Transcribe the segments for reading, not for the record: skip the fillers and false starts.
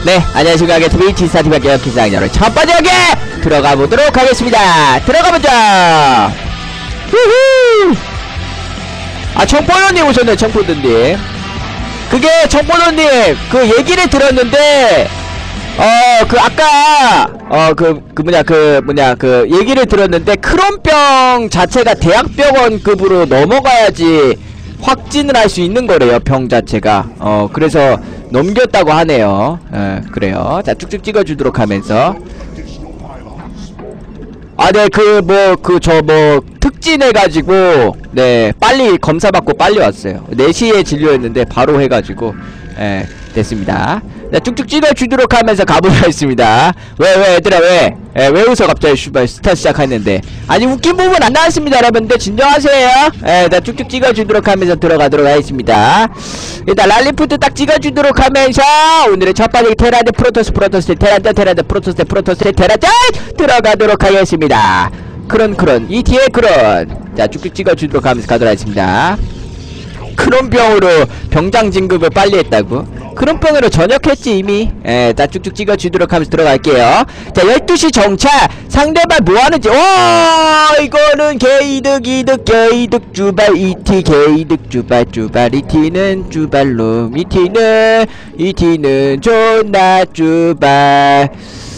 네, 안녕하십니까. 트위치 스타티브 기상자로 첫 번째 경기 들어가 보도록 하겠습니다. 들어가보자. 후후. 아, 청포도님 오셨네. 청포도님. 그게 청포도님 그 얘기를 들었는데 그 얘기를 들었는데 크론병 자체가 대학병원급으로 넘어가야지 확진을 할 수 있는 거래요. 병 자체가. 그래서 넘겼다고 하네요. 그래요. 자, 쭉쭉 찍어주도록 하면서. 아, 네, 특진해가지고, 네, 빨리 검사받고 빨리 왔어요. 4시에 진료했는데 바로 해가지고, 됐습니다. 자, 쭉쭉 찍어주도록 하면서 가보도록 하겠습니다. 왜, 얘들아, 왜 웃어, 갑자기, 스타 시작했는데. 아니, 웃긴 부분 안 나왔습니다, 여러분들. 진정하세요. 자, 쭉쭉 찍어주도록 하면서 들어가도록 하겠습니다. 일단, 랄리푸드 딱 찍어주도록 하면서, 오늘의 첫 번째 테란드 프로토스, 테란드 프로토스, 테란드, 들어가도록 하겠습니다. 크론, ET의 크론. 자, 쭉쭉 찍어주도록 하면서 가도록 하겠습니다. 크론병으로 병장 진급을 빨리 했다고? 크론병으로 전역했지 이미. 자, 쭉쭉 찍어주도록 하면서 들어갈게요. 자, 12시 정찰. 상대방 뭐하는지. 이거는 개이득 주발 ET 개이득 주발 ET는 주발놈 ET는 존나 주발.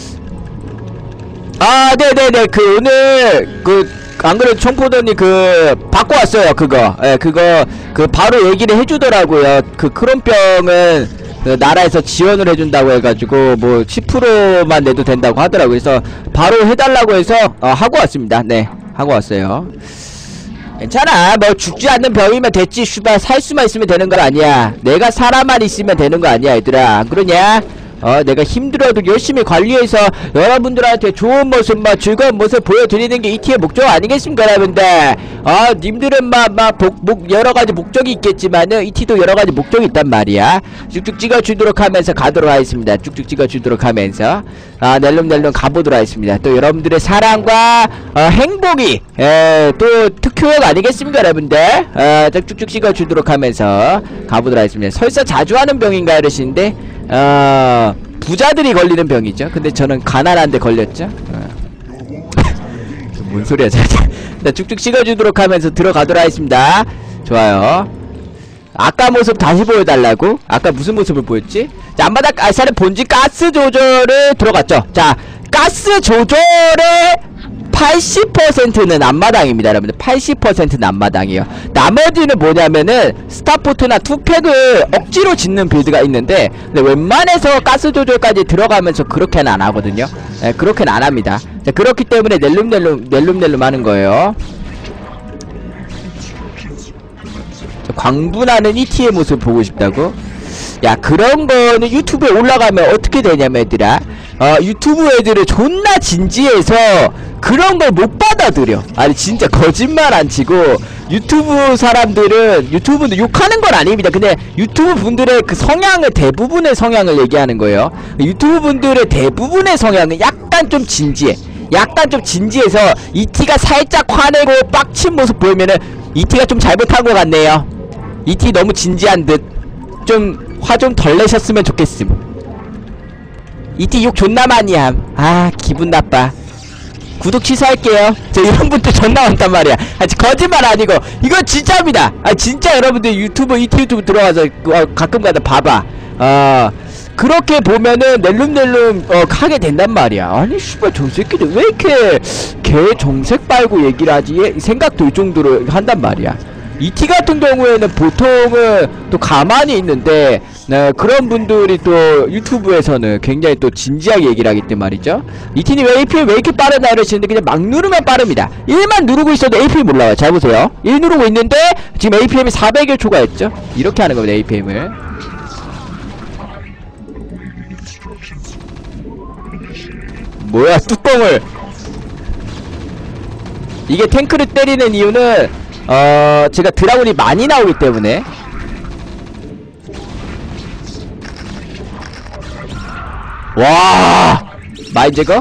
아, 네네네. 오늘 안 그래도 청포도님 받고 왔어요. 그거 바로 얘기를 해주더라고요. 크론병은 나라에서 지원을 해준다고 해가지고 뭐 10%만 내도 된다고 하더라고요. 그래서 바로 해달라고 해서 하고 왔습니다. 네, 하고 왔어요. 괜찮아. 뭐 죽지 않는 병이면 됐지. 슈발 살 수만 있으면 되는 거 아니야. 내가 사람만 있으면 되는 거 아니야, 얘들아. 안 그러냐? 내가 힘들어도 열심히 관리해서 여러분들한테 좋은 모습, 즐거운 모습 보여드리는 게 ET의 목적 아니겠습니까, 여러분들? 님들은 여러가지 목적이 있겠지만은, ET도 여러가지 목적이 있단 말이야. 쭉쭉 찍어주도록 하면서 가도록 하겠습니다. 쭉쭉 찍어주도록 하면서, 낼름낼름 가보도록 하겠습니다. 또 여러분들의 사랑과, 행복이, 또 특효약 아니겠습니까, 여러분들? 쭉쭉 찍어주도록 하면서 가보도록 하겠습니다. 설사 자주 하는 병인가 이러시는데, 부자들이 걸리는 병이죠. 근데 저는 가난한데 걸렸죠. 뭔 소리야, 자, 쭉쭉 찍어주도록 하면서 들어가도록 하겠습니다. 좋아요. 아까 모습 다시 보여달라고? 아까 무슨 모습을 보였지? 자, 앞마당 알사는 본지 가스 조절을 들어갔죠. 자, 가스 조절에 80%는 앞마당입니다, 여러분들. 80%는 앞마당이에요. 나머지는 뭐냐면은 스타포트나 투팩을 억지로 짓는 빌드가 있는데, 근데 웬만해서 가스 조절까지 들어가면서 그렇게는 안 하거든요. 그렇게는 안 합니다. 자, 그렇기 때문에 낼름낼름 하는 거예요. 자, 광분하는 ET의 모습 보고 싶다고? 야, 그런 거는 유튜브에 올라가면 어떻게 되냐면, 얘들아, 유튜브 애들을 존나 진지해서 그런 걸 못 받아들여. 아니, 진짜 거짓말 안 치고, 유튜브분들 욕하는 건 아닙니다. 근데 유튜브 분들의 대부분의 성향을 얘기하는 거예요. 유튜브 분들의 대부분의 성향은 약간 좀 진지해. 약간 좀 진지해서 ET가 살짝 화내고 빡친 모습 보이면은 ET가 좀 잘못한 것 같네요. ET 너무 진지한 듯. 좀 화 좀 덜 내셨으면 좋겠음. ET 욕 존나 많이 함. 기분 나빠. 구독 취소할게요. 저 이런 분들 존나 많단 말이야. 거짓말 아니고 이거 진짜입니다. 진짜 여러분들 ET 유튜브 들어가서 가끔가다 봐봐. 그렇게 보면은 낼름낼름 하게 된단 말이야. 아니 씨발 저 새끼들 왜 이렇게 개 정색 빨고 얘기를 하지? 생각 들 정도로 한단 말이야. ET 같은 경우에는 보통은 또 가만히 있는데, 그런 분들이 또 유튜브에서는 굉장히 또 진지하게 얘기를 하기 때문에 말이죠. ET님 APM 왜 이렇게 빠르나 이러시는데 그냥 막 누르면 빠릅니다. 1만 누르고 있어도 APM 올라와요. 잘 보세요. 1 누르고 있는데 지금 APM이 400일 초과했죠. 이렇게 하는 겁니다, APM을. 뭐야, 뚜껑을. 이게 탱크를 때리는 이유는 제가 드라군이 많이 나오기 때문에. 와, 마인 제거?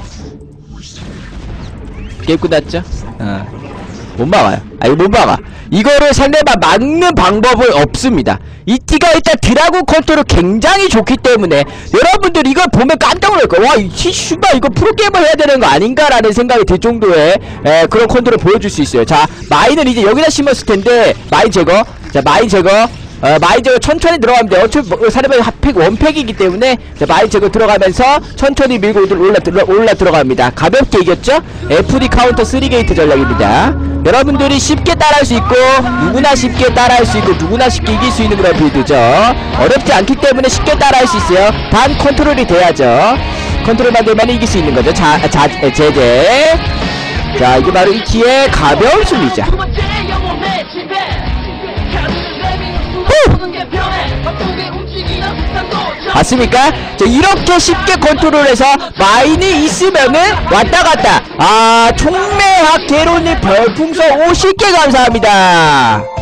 게임 끝났죠? 못 막아요. 이거 못 막아. 이거를 상대방 막는 방법은 없습니다. 이티가 일단 드라군 컨트롤 굉장히 좋기 때문에 여러분들 이걸 보면 깜짝 놀랄 거예요. 와, 이 슈바 이거 프로게이머 해야 되는 거 아닌가라는 생각이 들 정도의 그런 컨트롤 보여줄 수 있어요. 자, 마인을 이제 여기다 심었을 텐데 마인 제거. 자, 마인 제거. 마인 제거 천천히 들어가면 돼요. 어차피 사례방이 핫팩 원팩이기 때문에 자, 마인 제거 들어가면서 천천히 밀고 올라 들어갑니다. 가볍게 이겼죠? FD 카운터 3게이트 전략입니다. 여러분들이 쉽게 따라할 수 있고 누구나 쉽게 따라할 수 있고 누구나 쉽게 이길 수 있는 그런 빌드죠. 어렵지 않기 때문에 쉽게 따라할 수 있어요. 단 컨트롤이 돼야죠. 컨트롤만 되면 이길 수 있는 거죠. 제제. 자, 이게 바로 이 티의 가벼운 승리자. 맞습니까? 자, 이렇게 쉽게 컨트롤해서 마인이 있으면은 왔다갔다. 아, 총매학 개론님 별풍선 50개 감사합니다.